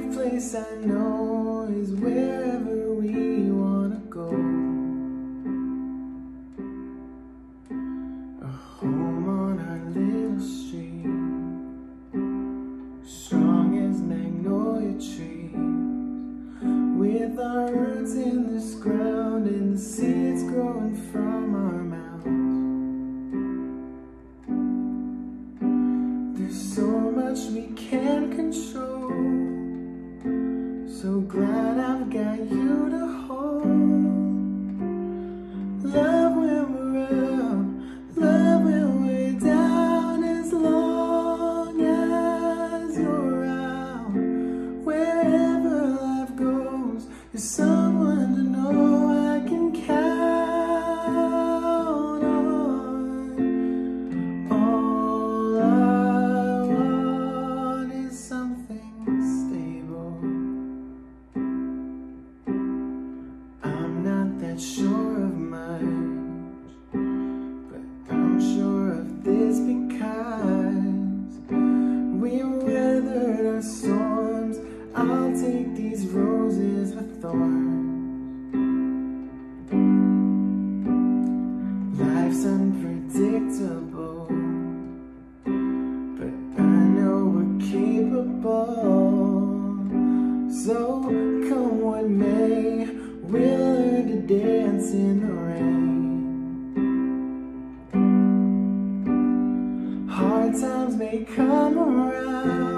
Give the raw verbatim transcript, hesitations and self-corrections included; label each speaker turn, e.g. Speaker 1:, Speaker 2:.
Speaker 1: safe place I know is wherever we wanna go. A home on our little street, strong as magnolia trees, with our roots in this ground and the seeds growing from our mouths. There's so much we can't control, so glad I've got you to hold. Love when we're up, love when we're down, as long as you're out. Wherever life goes, there's someone to know I can count on. All I want is something stable. I'm not that sure of much, but I'm sure of this because we weathered our storms. I'll take these roses with thorns. Life's unpredictable, but I know we're capable. So come what may, we'll learn to dance in the rain. Hard times may come around,